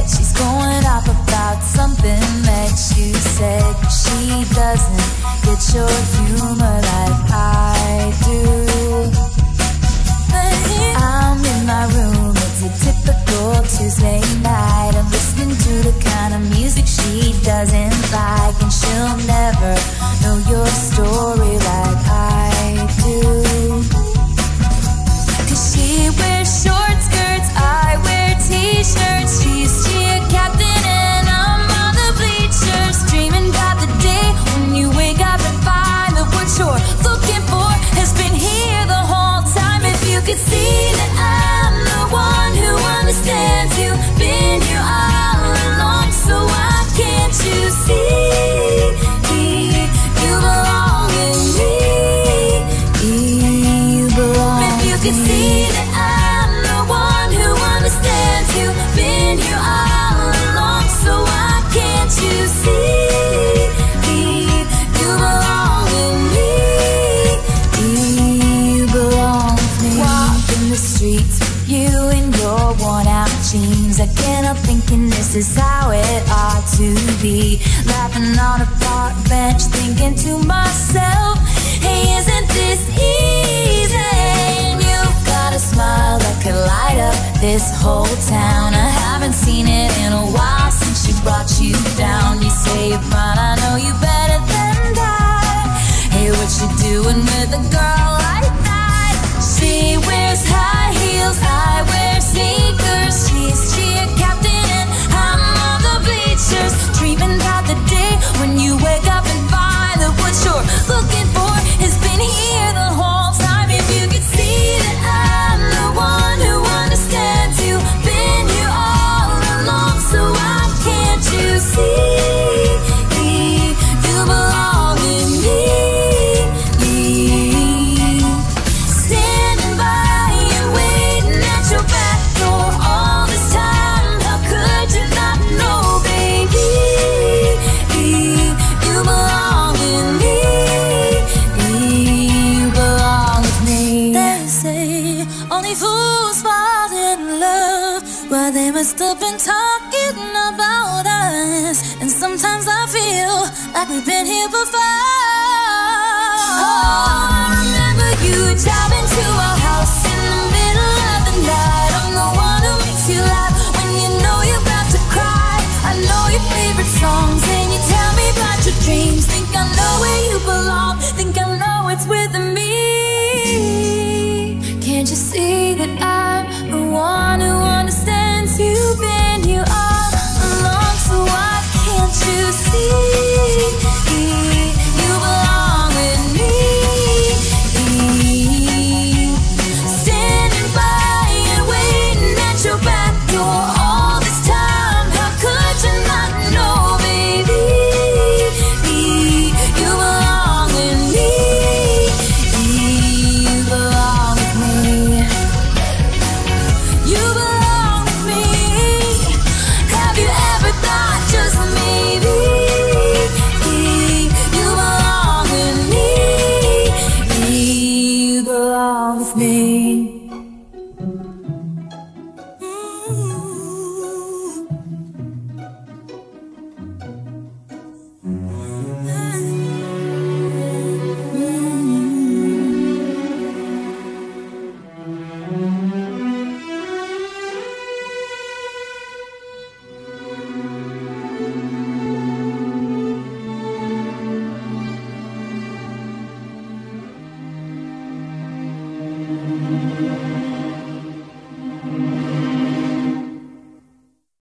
she's going off about something that you said. She doesn't get your humor like I do. I'm in my room, it's a typical Tuesday night. I'm listening to the kind of music she doesn't like, and she'll never know your story like I do. 'Cause she wears short skirts, I wear t-shirts. She's cheer captain and I'm on the bleachers, dreaming about the day when you wake up and find that what you're looking for has been here the whole time. If you could see that I'm the one who understands you, been here all along, so why can't you see you belong in me? You belong. If you could see that I'm the one who understands you, been here all along, so why can't you see you belong in me? You belong with me. Walking the streets, you in your worn out jeans, I can't help thinking this is how it ought to be. Laughing on a park bench, thinking to myself, hey, isn't this easy? And you've got a smile that could light up this whole town. I haven't seen it in a while since she brought you down. You say you're fine, I know you better than that. Hey, what you doing with a girl like that? She wears high heels, I wear sneakers. She's cheer captain and I'm on the bleachers, dreaming about the day when you wake up and find that what you're looking for has been here the whole time. If you could see that I'm the one who understands you, been here all along, so why can't you see you belong in me? Standing by and waiting at your back door all this time, how could you not know, baby? You belong in me. You belong with me. They say only fools fall in love. Well, they must have been talking about us, and sometimes I feel like we've been here before. Oh, I remember you driving to a